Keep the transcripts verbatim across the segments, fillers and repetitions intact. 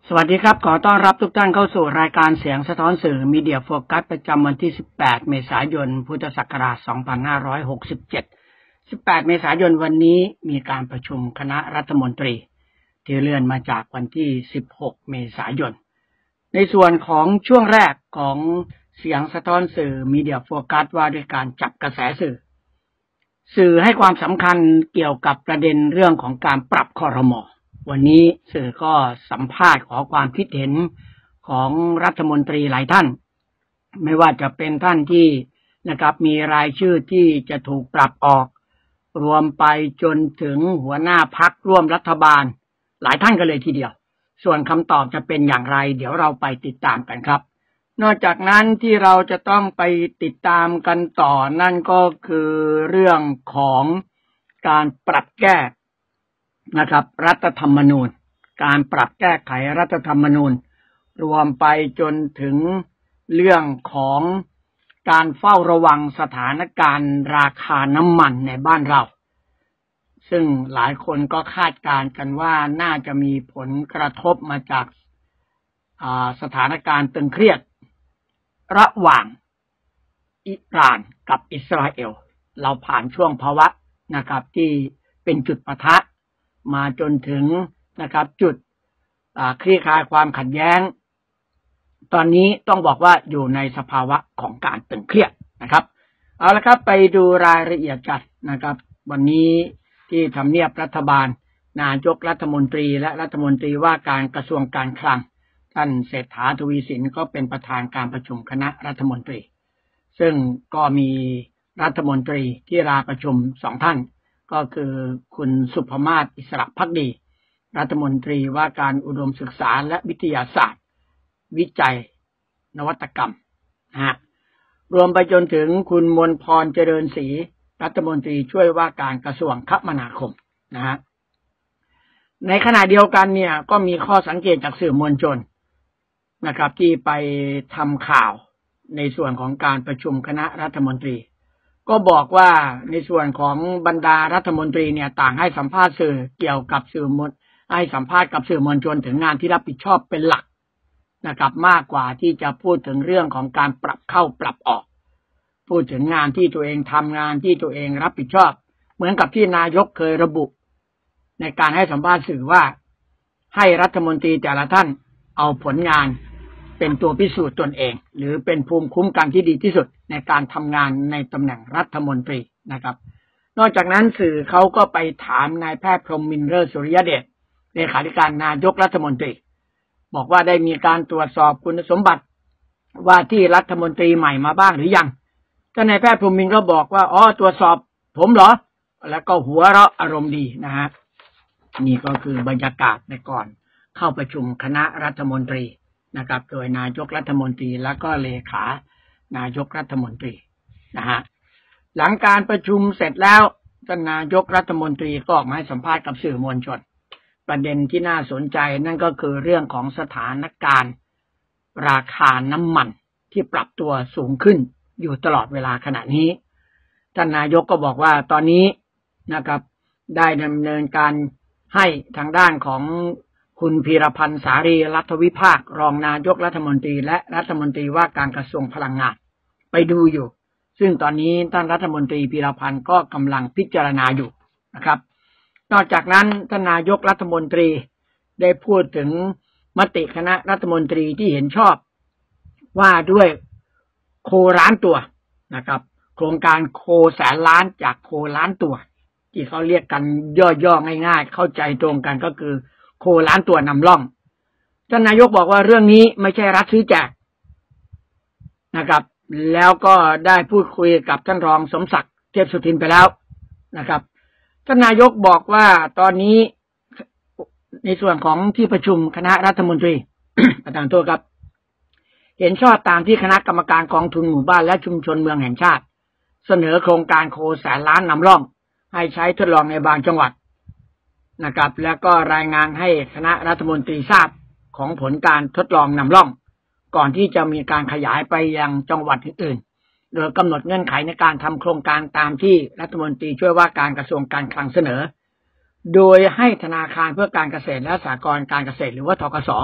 สวัสดีครับขอต้อนรับทุกท่านเข้าสู่รายการเสียงสะท้อนสื่อมีเดียโฟกัสประจำวันที่สิบแปดเมษายนพุทธศักราชสองพันห้าร้อยหกสิบเจ็ด สิบแปดเมษายนวันนี้มีการประชุมคณะรัฐมนตรีที่เลื่อนมาจากวันที่สิบหกเมษายนในส่วนของช่วงแรกของเสียงสะท้อนสื่อมีเดียโฟกัสว่าด้วยการจับกระแสสื่อสื่อให้ความสำคัญเกี่ยวกับประเด็นเรื่องของการปรับครม.วันนี้สื่อก็สัมภาษณ์ขอความคิดเห็นของรัฐมนตรีหลายท่านไม่ว่าจะเป็นท่านที่นะครับมีรายชื่อที่จะถูกปรับออกรวมไปจนถึงหัวหน้าพรรคร่วมรัฐบาลหลายท่านกันเลยทีเดียวส่วนคำตอบจะเป็นอย่างไรเดี๋ยวเราไปติดตามกันครับนอกจากนั้นที่เราจะต้องไปติดตามกันต่อนั่นก็คือเรื่องของการปรับแก้นะครับรัฐธรรมนูญการปรับแก้ไขรัฐธรรมนูญรวมไปจนถึงเรื่องของการเฝ้าระวังสถานการณ์ราคาน้ำมันในบ้านเราซึ่งหลายคนก็คาดการณ์กันว่าน่าจะมีผลกระทบมาจากสถานการณ์ตึงเครียดระหว่างอิหร่านกับอิสราเอลเราผ่านช่วงภาวะนะครับที่เป็นจุดปะทะมาจนถึงนะครับจุดคลี่คลายความขัดแย้งตอนนี้ต้องบอกว่าอยู่ในสภาวะของการตึงเครียดนะครับเอาละครับไปดูรายละเอียดกันนะครับวันนี้ที่ทำเนียบรัฐบาลนายกรัฐมนตรีและรัฐมนตรีว่าการกระทรวงการคลังท่านเศรษฐาทวีสินก็เป็นประธานการประชุมคณะรัฐมนตรีซึ่งก็มีรัฐมนตรีที่ลาประชุมสองท่านก็คือคุณสุภมาศอิสระภักดีรัฐมนตรีว่าการอุดมศึกษาและวิทยาศาสตร์วิจัยนวัตกรรมนะฮะรวมไปจนถึงคุณมนพรเจริญศรีรัฐมนตรีช่วยว่าการกระทรวงคมนาคมนะฮะในขณะเดียวกันเนี่ยก็มีข้อสังเกตจากสื่อมวลชนนะครับที่ไปทำข่าวในส่วนของการประชุมคณะรัฐมนตรีก็บอกว่าในส่วนของบรรดารัฐมนตรีเนี่ยต่างให้สัมภาษณ์สื่อเกี่ยวกับสื่อมวลให้สัมภาษณ์กับสื่อมวลชนถึงงานที่รับผิดชอบเป็นหลักนะครับมากกว่าที่จะพูดถึงเรื่องของการปรับเข้าปรับออกพูดถึงงานที่ตัวเองทำงานที่ตัวเองรับผิดชอบเหมือนกับที่นายกเคยระบุในการให้สัมภาษณ์สื่อว่าให้รัฐมนตรีแต่ละท่านเอาผลงานเป็นตัวพิสูจน์ตนเองหรือเป็นภูมิคุ้มกันที่ดีที่สุดในการทำงานในตำแหน่งรัฐมนตรีนะครับนอกจากนั้นสื่อเขาก็ไปถามนายแพทย์พรหมินทร์เลิศสุริยเดชเลขาธิการนายกรัฐมนตรีบอกว่าได้มีการตรวจสอบคุณสมบัติว่าที่รัฐมนตรีใหม่มาบ้างหรือยังท่านนายแพทย์พรหมินทร์ก็บอกว่าอ๋อตรวจสอบผมเหรอแล้วก็หัวเราะอารมณ์ดีนะฮะนี่ก็คือบรรยากาศในก่อนเข้าประชุมคณะรัฐมนตรีนะครับโดยนายกรัฐมนตรีและก็เลขานายกรัฐมนตรีนะฮะหลังการประชุมเสร็จแล้วท่านนายกรัฐมนตรีก็ออกมาให้สัมภาษณ์กับสื่อมวลชนประเด็นที่น่าสนใจนั่นก็คือเรื่องของสถานการณ์ราคาน้ำมันที่ปรับตัวสูงขึ้นอยู่ตลอดเวลาขณะนี้ท่านนายกก็บอกว่าตอนนี้นะครับได้ดำเนินการให้ทางด้านของคุณพีรพันธ์สารีรัฐวิภาครองนายกรัฐมนตรีและรัฐมนตรีว่าการกระทรวงพลังงานไปดูอยู่ซึ่งตอนนี้ท่านรัฐมนตรีพีรพันธ์ก็กำลังพิจารณาอยู่นะครับนอกจากนั้นท่านนายกรัฐมนตรีได้พูดถึงมติคณะรัฐมนตรีที่เห็นชอบว่าด้วยโคล้านตัวนะครับโครงการโคแสนล้านจากโคล้านตัวที่เขาเรียกกันย่อๆง่ายๆเข้าใจตรงกันก็คือโคล้านตัวนำร่องท่านนายกบอกว่าเรื่องนี้ไม่ใช่รัฐซื้อแจกนะครับแล้วก็ได้พูดคุยกับท่านรองสมศักดิ์เทพสุทินไปแล้วนะครับท่านนายกบอกว่าตอนนี้ในส่วนของที่ประชุมคณะรัฐมนตรี ประธานโทษครับเห็นชอบตามที่คณะกรรมการกองทุนหมู่บ้านและชุมชนเมืองแห่งชาติเสนอโครงการโคแสนล้านนำร่องให้ใช้ทดลองในบางจังหวัดนะครับแล้วก็รายงานให้คณะรัฐมนตรีทราบของผลการทดลองนำร่องก่อนที่จะมีการขยายไปยังจังหวัดอื่นๆโดยกำหนดเงื่อนไขในการทำโครงการตามที่รัฐมนตรีช่วยว่าการกระทรวงการคลังเสนอโดยให้ธนาคารเพื่อการเกษตรและสหกรณ์การเกษตรหรือว่าธกส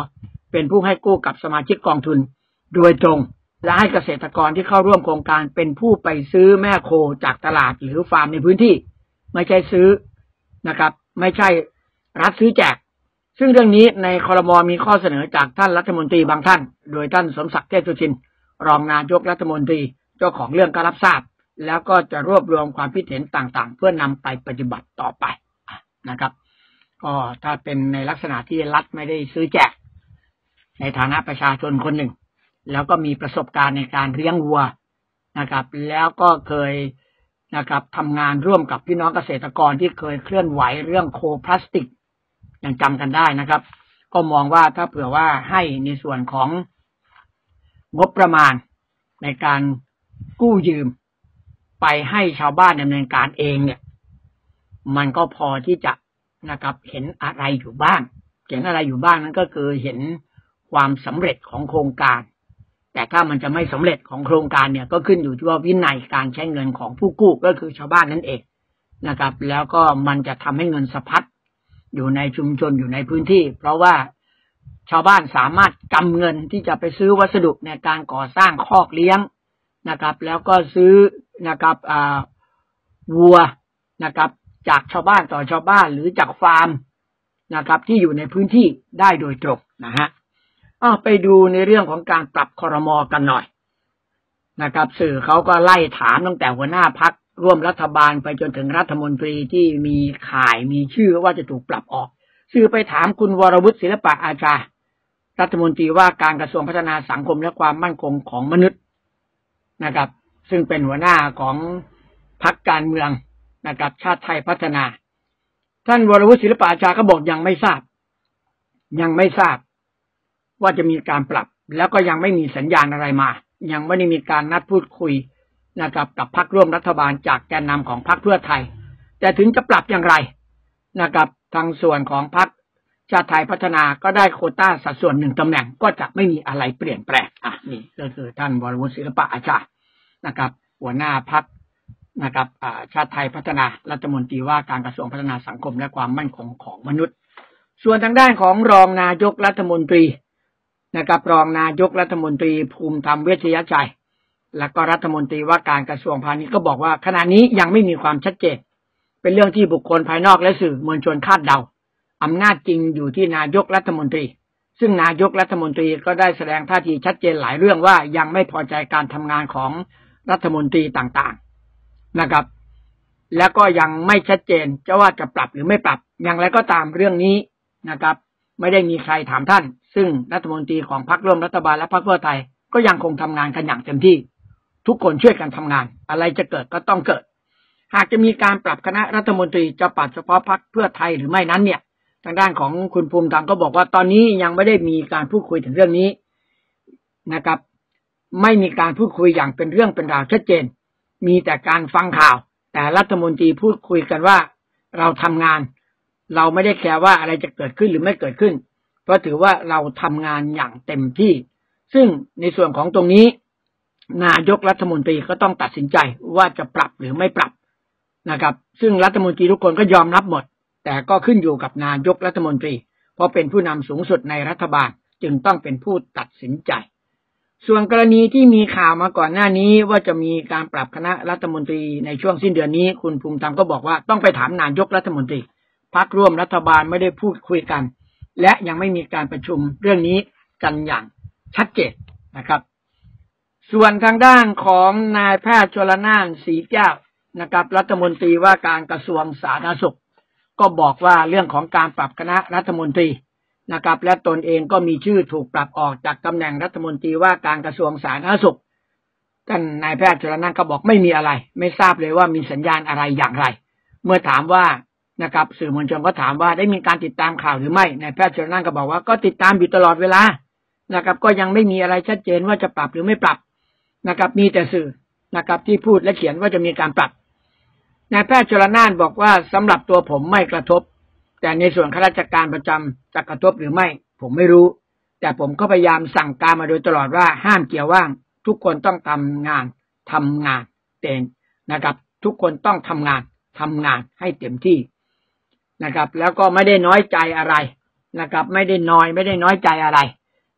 เป็นผู้ให้กู้กับสมาชิกกองทุนโดยตรงและให้เกษตรกรที่เข้าร่วมโครงการเป็นผู้ไปซื้อแม่โคจากตลาดหรือฟาร์มในพื้นที่ไม่ใช่ซื้อนะครับไม่ใช่รัฐซื้อแจกซึ่งเรื่องนี้ในครม.มีข้อเสนอจากท่านรัฐมนตรีบางท่านโดยท่านสมศักดิ์เทพสุทินรองนายกรัฐมนตรีเจ้าของเรื่องก็รับทราบแล้วก็จะรวบรวมความคิดเห็นต่างๆเพื่อนำไปปฏิบัติต่อไปนะครับก็ถ้าเป็นในลักษณะที่รัฐไม่ได้ซื้อแจกในฐานะประชาชนคนหนึ่งแล้วก็มีประสบการณ์ในการเลี้ยงวัวนะครับแล้วก็เคยนะครับทำงานร่วมกับพี่น้องเกษตรกรที่เคยเคลื่อนไหวเรื่องโคพลาสติกยังจำกันได้นะครับก็มองว่าถ้าเผื่อว่าให้ในส่วนของงบประมาณในการกู้ยืมไปให้ชาวบ้านดำเนินการเองเนี่ยมันก็พอที่จะนะครับเห็นอะไรอยู่บ้างเห็นอะไรอยู่บ้างนั้นก็คือเห็นความสำเร็จของโครงการแต่ถ้ามันจะไม่สำเร็จของโครงการเนี่ยก็ขึ้นอยู่ที่ว่าวินัยการใช้เงินของผู้กู้ก็คือชาวบ้านนั่นเองนะครับแล้วก็มันจะทำให้เงินสะพัดอยู่ในชุมชนอยู่ในพื้นที่เพราะว่าชาวบ้านสามารถกำเงินที่จะไปซื้อวัสดุในการก่อสร้างคอกเลี้ยงนะครับแล้วก็ซื้อนะครับอ่าวัวนะครับจากชาวบ้านต่อชาวบ้านหรือจากฟาร์มนะครับที่อยู่ในพื้นที่ได้โดยตรงนะฮะเอาไปดูในเรื่องของการปรับครม.กันหน่อยนะครับสื่อเขาก็ไล่ถามตั้งแต่หัวหน้าพรรคร่วมรัฐบาลไปจนถึงรัฐมนตรีที่มีข่ายมีชื่อว่าจะถูกปรับออกสื่อไปถามคุณวรวุฒิศิลปะอาชารัฐมนตรีว่าการกระทรวงพัฒนาสังคมและความมั่นคงของมนุษย์นะครับซึ่งเป็นหัวหน้าของพรรคการเมืองนะครับชาติไทยพัฒนาท่านวรวุฒิศิลปะอาชาก็บอกยังไม่ทราบยังไม่ทราบว่าจะมีการปรับแล้วก็ยังไม่มีสัญญาณอะไรมายังไม่ได้มีการนัดพูดคุยนะครับกับพรรคร่วมรัฐบาลจากแกนนำของพรรคเพื่อไทยแต่ถึงจะปรับอย่างไรนะครับทางส่วนของพรรคชาติไทยพัฒนาก็ได้โควต้าสัดส่วนหนึ่งตำแหน่งก็จะไม่มีอะไรเปลี่ยนแปลงอ่ะนี่ก็คือท่านวรวุฒิศิลปะอาชานะครับหัวหน้าพรรคนะครับชาติไทยพัฒนารัฐมนตรีว่าการกระทรวงพัฒนาสังคมและความมั่นคงของมนุษย์ส่วนทางด้านของรองนายกรัฐมนตรีนะครับรองนายกรัฐมนตรีภูมิธรรมเวชยชัยและก็รัฐมนตรีว่าการกระทรวงพาณิชย์ก็บอกว่าขณะนี้ยังไม่มีความชัดเจนเป็นเรื่องที่บุคคลภายนอกและสื่อมวลชนคาดเดาอำนาจจริงอยู่ที่นายกรัฐมนตรีซึ่งนายกรัฐมนตรีก็ได้แสดงท่าทีชัดเจนหลายเรื่องว่ายังไม่พอใจการทำงานของรัฐมนตรีต่างๆนะครับแล้วก็ยังไม่ชัดเจนจะว่าจะปรับหรือไม่ปรับอย่างไรก็ตามเรื่องนี้นะครับไม่ได้มีใครถามท่านซึ่งรัฐมนตรีของพรรคร่วมรัฐบาลและพรรคเพื่อไทยก็ยังคงทำงานกันอย่างเต็มที่ทุกคนช่วยกันทำงานอะไรจะเกิดก็ต้องเกิดหากจะมีการปรับคณะรัฐมนตรีจะปรับเฉพาะพรรคเพื่อไทยหรือไม่นั้นเนี่ยทางด้านของคุณภูมิธรรมก็บอกว่าตอนนี้ยังไม่ได้มีการพูดคุยถึงเรื่องนี้นะครับไม่มีการพูดคุยอย่างเป็นเรื่องเป็นราวชัดเจนมีแต่การฟังข่าวแต่รัฐมนตรีพูดคุยกันว่าเราทำงานเราไม่ได้แคร์ว่าอะไรจะเกิดขึ้นหรือไม่เกิดขึ้นเพราะถือว่าเราทำงานอย่างเต็มที่ซึ่งในส่วนของตรงนี้นายกรัฐมนตรีก็ต้องตัดสินใจว่าจะปรับหรือไม่ปรับนะครับซึ่งรัฐมนตรีทุกคนก็ยอมรับหมดแต่ก็ขึ้นอยู่กับนายกรัฐมนตรีเพราะเป็นผู้นำสูงสุดในรัฐบาลจึงต้องเป็นผู้ตัดสินใจส่วนกรณีที่มีข่าวมาก่อนหน้านี้ว่าจะมีการปรับคณะรัฐมนตรีในช่วงสิ้นเดือนนี้คุณภูมิธรรมก็บอกว่าต้องไปถามนายกรัฐมนตรีพรรคร่วมรัฐบาลไม่ได้พูดคุยกันและยังไม่มีการประชุมเรื่องนี้กันอย่างชัดเจนนะครับส่วนทางด้านของนายแพทย์ชลน่านศรีแก้วนะครับรัฐมนตรีว่าการกระทรวงสาธารณสุขก็บอกว่าเรื่องของการปรับคณะรัฐมนตรีนะครับและตนเองก็มีชื่อถูกปรับออกจากตำแหน่งรัฐมนตรีว่าการกระทรวงสาธารณสุขท่านนายแพทย์ชลน่านก็บอกไม่มีอะไรไม่ทราบเลยว่ามีสัญญาณอะไรอย่างไรเมื่อถามว่านะครับสื่อมวลชนก็ถามว่าได้มีการติดตามข่าวหรือไม่นายแพทย์ชลน่านก็บอกว่าก็ติดตามอยู่ตลอดเวลานะครับก็ยังไม่มีอะไรชัดเจนว่าจะปรับหรือไม่ปรับนะครับมีแต่สื่อนะครับที่พูดและเขียนว่าจะมีการปรับนายแพทย์ชลน่านบอกว่าสำหรับตัวผมไม่กระทบแต่ในส่วนข้าราชการประจำจะกระทบหรือไม่ผมไม่รู้แต่ผมก็พยายามสั่งการมาโดยตลอดว่าห้ามเกี่ยวว่างทุกคนต้องทำงานทำงานเต็มนะครับทุกคนต้องทำงานทำงานให้เต็มที่นะครับแล้วก็ไม่ได้น้อยใจอะไรนะครับไม่ได้น้อยไม่ได้น้อยใจอะไร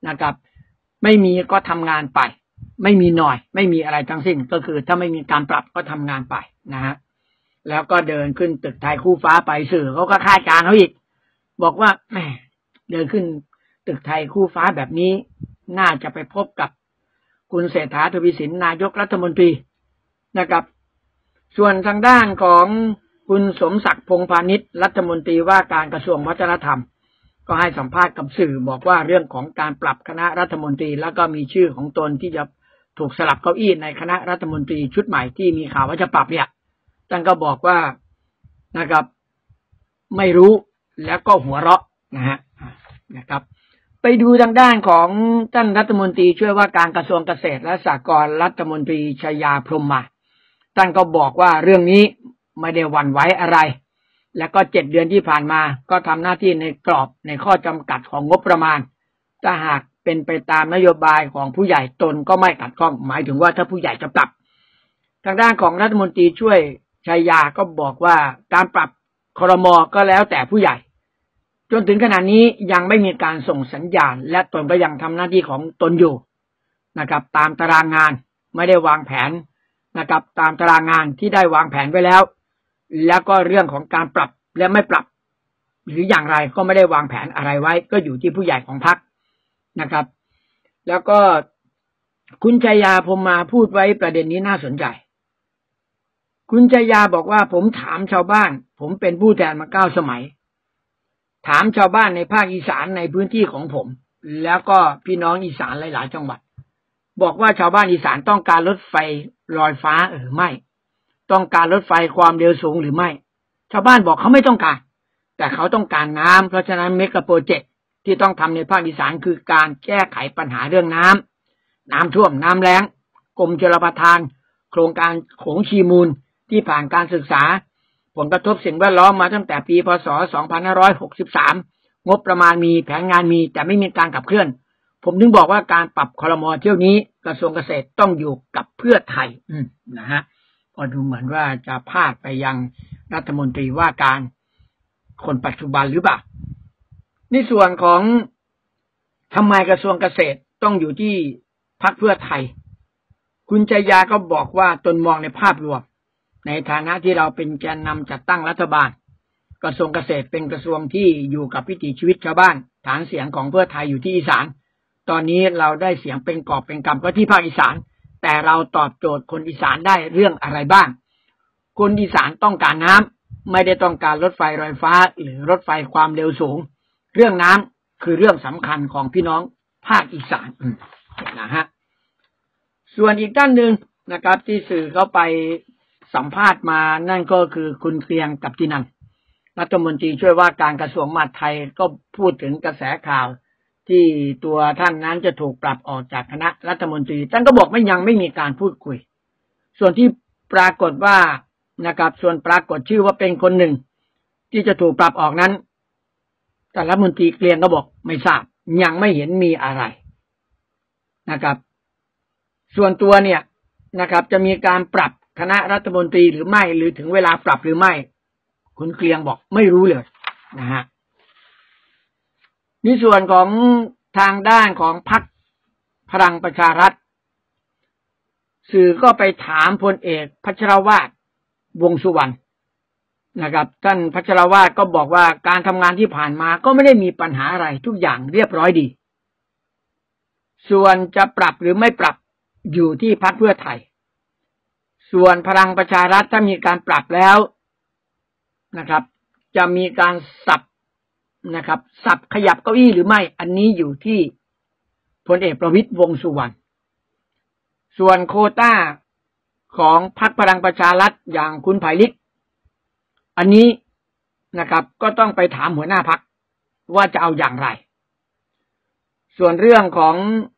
นะครับไม่มีก็ทำงานไปไม่มีหน่อยไม่มีอะไรทั้งสิ้นก็คือถ้าไม่มีการปรับก็ทำงานไปนะฮะแล้วก็เดินขึ้นตึกไทยคู่ฟ้าไปสื่อเขาก็คาดการณ์เขาอีกบอกว่าแหมเดินขึ้นตึกไทยคู่ฟ้าแบบนี้น่าจะไปพบกับคุณเศรษฐาทวีสินนายกรัฐมนตรีนะครับส่วนทางด้านของคุณสมศักดิ์พงษ์พาณิชย์รัฐมนตรีว่าการกระทรวงวัฒนธรรมก็ให้สัมภาษณ์กับสื่อบอกว่าเรื่องของการปรับคณะรัฐมนตรีแล้วก็มีชื่อของตนที่จะถูกสลับเก้าอี้ในคณะรัฐมนตรีชุดใหม่ที่มีข่าวว่าจะปรับเนี่ยท่านก็บอกว่านะครับไม่รู้แล้วก็หัวเราะนะฮะนะครับไปดูทางด้านของท่านรัฐมนตรีช่วยว่าการกระทรวงเกษตรและสหกรณ์รัฐมนตรีชยาพรหมมาท่านก็บอกว่าเรื่องนี้ไม่ได้หวั่นไหวอะไรแล้วก็เจ็ดเดือนที่ผ่านมาก็ทำหน้าที่ในกรอบในข้อจำกัดของงบประมาณถ้าหากเป็นไปตามนโยบายของผู้ใหญ่ตนก็ไม่ขัดข้องหมายถึงว่าถ้าผู้ใหญ่จะปรับทางด้านของรัฐมนตรีช่วยชัยยาก็บอกว่าการปรับครม.ก็แล้วแต่ผู้ใหญ่จนถึงขณะนี้ยังไม่มีการส่งสัญญาณและตนก็ยังทำหน้าที่ของตนอยู่นะครับตามตารางงานไม่ได้วางแผนนะครับตามตารางงานที่ได้วางแผนไว้แล้วแล้วก็เรื่องของการปรับและไม่ปรับหรืออย่างไรก็ไม่ได้วางแผนอะไรไว้ก็อยู่ที่ผู้ใหญ่ของพรรคนะครับแล้วก็คุณชัยยาพรหมมาพูดไว้ประเด็นนี้น่าสนใจคุณชัยยาบอกว่าผมถามชาวบ้านผมเป็นผู้แทนมาเก้าสมัยถามชาวบ้านในภาคอีสานในพื้นที่ของผมแล้วก็พี่น้องอีสานหลายๆจังหวัดบอกว่าชาวบ้านอีสานต้องการรถไฟลอยฟ้าหรือไม่ต้องการรถไฟความเร็วสูงหรือไม่ชาวบ้านบอกเขาไม่ต้องการแต่เขาต้องการน้ำเพราะฉะนั้นเมกะโปรเจกต์ที่ต้องทำในภาคอีสานคือการแก้ไขปัญหาเรื่องน้ำน้ำท่วมน้ำแล้งกรมชลประทานโครงการโขงชีมูลที่ผ่านการศึกษาผลกระทบสิ่งแวดล้อมมาตั้งแต่ปีพ.ศ. สองพันห้าร้อยหกสิบสามงบประมาณมีแผนงานมีแต่ไม่มีการขับเคลื่อนผมถึงบอกว่าการปรับครม.เที่ยวนี้กระทรวงเกษตรต้องอยู่กับเพื่อไทยนะฮะก็ดูเหมือนว่าจะพาดไปยังรัฐมนตรีว่าการคนปัจจุบันหรือเปล่าในส่วนของทำไมกระทรวงเกษตรต้องอยู่ที่พรรคเพื่อไทยคุณชัยยาก็บอกว่าตนมองในภาพรวมในฐานะที่เราเป็นแกนนำจัดตั้งรัฐบาลกระทรวงเกษตรเป็นกระทรวงที่อยู่กับวิถีชีวิตชาวบ้านฐานเสียงของเพื่อไทยอยู่ที่อีสานตอนนี้เราได้เสียงเป็นกอบเป็นกำก็ที่ภาคอีสานแต่เราตอบโจทย์คนอีสานได้เรื่องอะไรบ้างคนอีสานต้องการน้ำไม่ได้ต้องการรถไฟลอยฟ้าหรือรถไฟความเร็วสูงเรื่องน้ำคือเรื่องสำคัญของพี่น้องภาคอีสานนะฮะส่วนอีกด้านหนึ่งนะครับที่สื่อเขาไปสัมภาษณ์มานั่นก็คือคุณเกรียงกัปตินันท์รัฐมนตรีช่วยว่าการกระทรวงมหาดไทยก็พูดถึงกระแสข่าวที่ตัวท่านนั้นจะถูกปรับออกจากคณะรัฐมนตรีท่านก็บอกไม่ยังไม่มีการพูดคุยส่วนที่ปรากฏว่านะครับส่วนปรากฏชื่อว่าเป็นคนหนึ่งที่จะถูกปรับออกนั้นแต่รัฐมนตรีเกรียงก็บอกไม่ทราบยังไม่เห็นมีอะไรนะครับส่วนตัวเนี่ยนะครับจะมีการปรับคณะรัฐมนตรีหรือไม่หรือถึงเวลาปรับหรือไม่คุณเกรียงบอกไม่รู้เลยนะฮะในส่วนของทางด้านของพรรคพลังประชารัฐสื่อก็ไปถามพลเอกพัชรวาทวงษ์สุวรรณนะครับท่านพัชรวาทก็บอกว่าการทำงานที่ผ่านมาก็ไม่ได้มีปัญหาอะไรทุกอย่างเรียบร้อยดีส่วนจะปรับหรือไม่ปรับอยู่ที่พรรคเพื่อไทยส่วนพลังประชารัฐถ้ามีการปรับแล้วนะครับจะมีการสับนะครับสับขยับเก้าอี้หรือไม่อันนี้อยู่ที่พลเอกประวิตรวงษ์สุวรรณส่วนโควต้าของพรรคพลังประชารัฐอย่างคุณไผ่ลิกอันนี้นะครับก็ต้องไปถามหัวหน้าพรรคว่าจะเอาอย่างไรส่วนเรื่องของ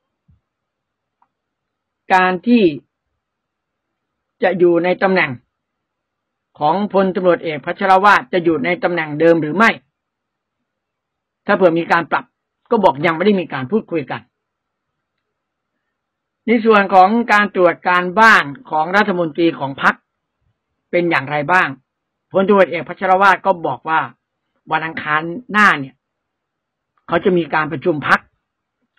การที่จะอยู่ในตำแหน่งของพลตำรวจเอกพัชรวาทจะอยู่ในตำแหน่งเดิมหรือไม่ถ้าเผื่อมีการปรับก็บอกยังไม่ได้มีการพูดคุยกันในส่วนของการตรวจการบ้านของรัฐมนตรีของพรรคเป็นอย่างไรบ้างพลตำรวจเอกพัชรวาทก็บอกว่าวันอังคารหน้าเนี่ยเขาจะมีการประชุมพรรค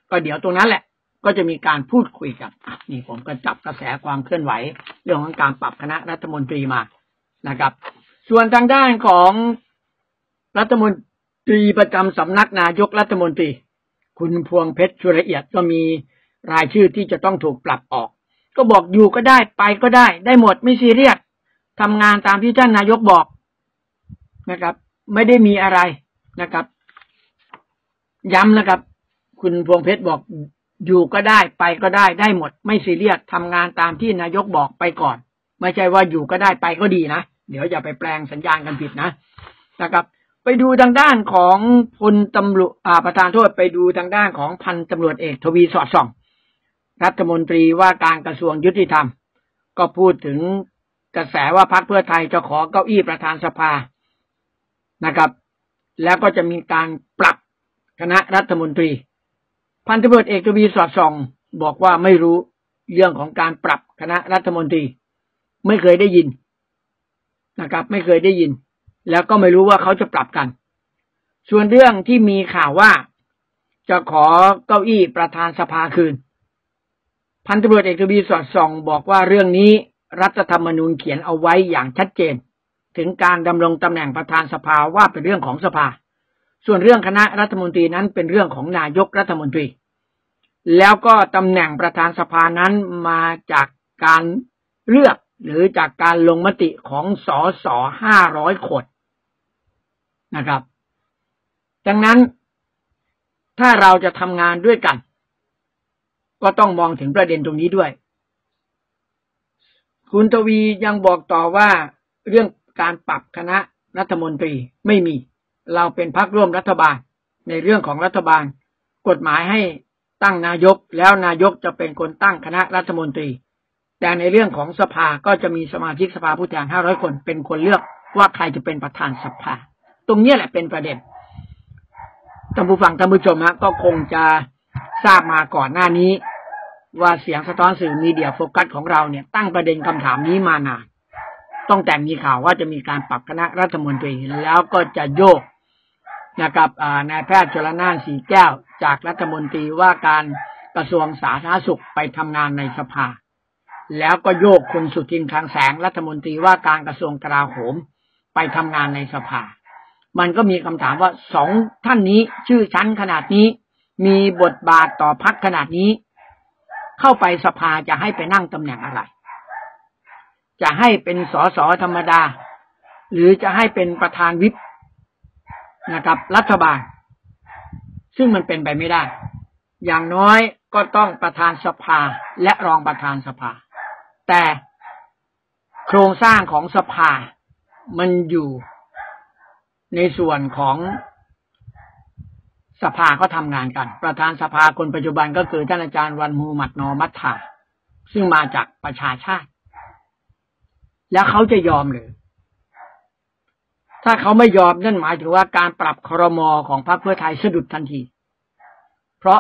ก็เดี๋ยวตรงนั้นแหละก็จะมีการพูดคุยกันนี่ผมก็จับกระแสความเคลื่อนไหวเรื่องของการปรับคณะรัฐมนตรีมานะครับส่วนทางด้านของรัฐมนตรีประจำสำนักนายกรัฐมนตรีคุณพวงเพชรชุละเอียดก็มีรายชื่อที่จะต้องถูกปรับออกก็บอกอยู่ก็ได้ไปก็ได้ได้หมดไม่ซีเรียสทำงานตามที่ท่านนายกบอกนะครับไม่ได้มีอะไรนะครับย้ำนะครับคุณพวงเพชรบอกอยู่ก็ได้ไปก็ได้ได้หมดไม่ซีเรียสทำงานตามที่นายกบอกไปก่อนไม่ใช่ว่าอยู่ก็ได้ไปก็ดีนะเดี๋ยวอย่าไปแปลงสัญญาณกันผิดนะนะครับไปดูทางด้านของพลตำรวจอ่าประธานโทษไปดูทางด้านของพันตำรวจเอกทวีสอดส่องรัฐมนตรีว่าการกระทรวงยุติธรรมก็พูดถึงกระแสว่าพรรคเพื่อไทยจะขอเก้าอี้ประธานสภานะครับแล้วก็จะมีการปรับคณะรัฐมนตรีพันตำรวจเอกทวีสอดส่องบอกว่าไม่รู้เรื่องของการปรับคณะรัฐมนตรีไม่เคยได้ยินนะครับไม่เคยได้ยินแล้วก็ไม่รู้ว่าเขาจะปรับกันส่วนเรื่องที่มีข่าวว่าจะขอเก้าอี้ประธานสภาคืนพันตำรวจเอกทวีสอดส่องบอกว่าเรื่องนี้รัฐธรรมนูญเขียนเอาไว้อย่างชัดเจนถึงการดำรงตำแหน่งประธานสภาว่าเป็นเรื่องของสภาส่วนเรื่องคณะรัฐมนตรีนั้นเป็นเรื่องของนายกรัฐมนตรีแล้วก็ตำแหน่งประธานสภานั้นมาจากการเลือกหรือจากการลงมติของสสห้าร้อยคนนะครับดังนั้นถ้าเราจะทำงานด้วยกันก็ต้องมองถึงประเด็นตรงนี้ด้วยคุณทวียังบอกต่อว่าเรื่องการปรับคณะรัฐมนตรีไม่มีเราเป็นพรรคร่วมรัฐบาลในเรื่องของรัฐบาลกฎหมายให้ตั้งนายกแล้วนายกจะเป็นคนตั้งคณะรัฐมนตรีแต่ในเรื่องของสภาก็จะมีสมาชิกสภาผู้แทนห้าร้อยคนเป็นคนเลือกว่าใครจะเป็นประธานสภาตรงนี้แหละเป็นประเด็นท่านผู้ฟังท่านผู้ชมฮะก็คงจะทราบมาก่อนหน้านี้ว่าเสียงสะท้อนสื่อมีเดียโฟกัสของเราเนี่ยตั้งประเด็นคำถามนี้มานานต้องแต่มีข่าวว่าจะมีการปรับคณะรัฐมนตรีแล้วก็จะโยกนะครับนายแพทย์ชลน่านสีแก้วจากรัฐมนตรีว่าการกระทรวงสาธารณสุขไปทำงานในสภาแล้วก็โยกคุณสุทินคลังแสงรัฐมนตรีว่าการกระทรวงกลาโหมไปทำงานในสภามันก็มีคำถามว่าสองท่านนี้ชื่อชั้นขนาดนี้มีบทบาทต่อพรรคขนาดนี้เข้าไปสภาจะให้ไปนั่งตำแหน่งอะไรจะให้เป็นสสธรรมดาหรือจะให้เป็นประธานวิปนะครับรัฐบาลซึ่งมันเป็นไปไม่ได้อย่างน้อยก็ต้องประธานสภาและรองประธานสภาแต่โครงสร้างของสภามันอยู่ในส่วนของสภาก็ทำงานกันประธานสภาคนปัจจุบันก็คือท่านอาจารย์วันมูฮัมหมัดนอมัตถาซึ่งมาจากประชาชาติแล้วเขาจะยอมหรือถ้าเขาไม่ยอมนั่นหมายถึงว่าการปรับครม.ของพรรคเพื่อไทยสะดุดทันทีเพราะ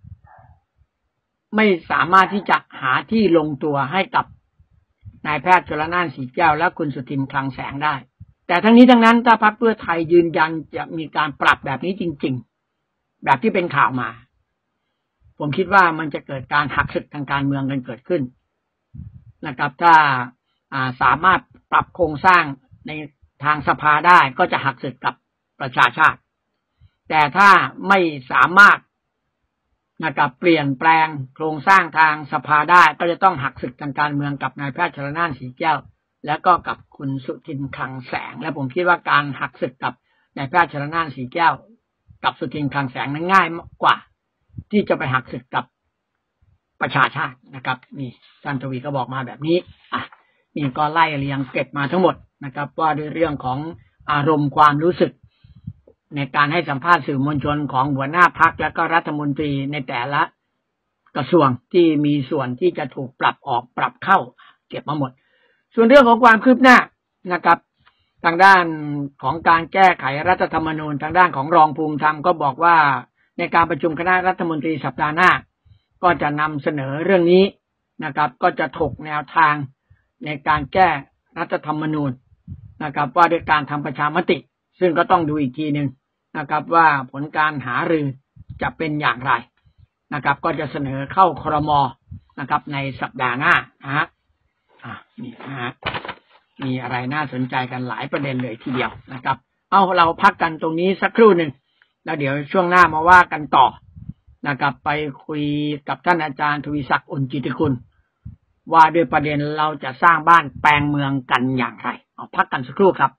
ไม่สามารถที่จะหาที่ลงตัวให้กับนายแพทย์ชลน่านสีแก้วและคุณสุทินคลังแสงได้แต่ทั้งนี้ทั้งนั้นถ้าพรรคเพื่อไทยยืนยันจะมีการปรับแบบนี้จริงๆแบบที่เป็นข่าวมาผมคิดว่ามันจะเกิดการหักศึกทางการเมืองกันเกิดขึ้นนะครับถ้าสามารถปรับโครงสร้างในทางสภาได้ก็จะหักศึกกับประชาชาติแต่ถ้าไม่สามารถนะครับเปลี่ยนแปลงโครงสร้างทางสภาได้ก็จะต้องหักศึกทางการเมืองกับนายแพทย์ชลน่านสีแก้วแล้วก็กับคุณสุทินคลังแสงและผมคิดว่าการหักศึกกับนายแพทย์ชลน่านสีแก้วกับสุทินคลังแสงนั้นง่ายกว่าที่จะไปหักศึกกับประชาชาตินะครับนี่ท่านทวีก็บอกมาแบบนี้อ่ะนี่ก็ไล่เรียงเก็บมาทั้งหมดนะครับว่าด้วยเรื่องของอารมณ์ความรู้สึกในการให้สัมภาษณ์สื่อมวลชนของหัวหน้าพรรคและก็รัฐมนตรีในแต่ละกระทรวงที่มีส่วนที่จะถูกปรับออกปรับเข้าเก็บมาหมดส่วนเรื่องของความคืบหน้านะครับทางด้านของการแก้ไขรัฐธรรมนูญทางด้านของรองภูมิธรรมก็บอกว่าในการประชุมคณะรัฐมนตรีสัปดาห์หน้าก็จะนำเสนอเรื่องนี้นะครับก็จะถกแนวทางในการแก้รัฐธรรมนูญนะครับว่าด้วยการทำประชามติซึ่งก็ต้องดูอีกทีหนึ่งนะครับว่าผลการหารือจะเป็นอย่างไรนะครับก็จะเสนอเข้าครม.นะครับในสัปดาห์หน้านะฮะอ่ะนี่นะฮะมีอะไรน่าสนใจกันหลายประเด็นเลยทีเดียวนะครับเอาเราพักกันตรงนี้สักครู่หนึ่งแล้วเดี๋ยวช่วงหน้ามาว่ากันต่อนะครับไปคุยกับท่านอาจารย์ทวีศักดิ์อุ่นจิตกุลว่าด้วยประเด็นเราจะสร้างบ้านแปลงเมืองกันอย่างไรเอาพักกันสักครู่ครับ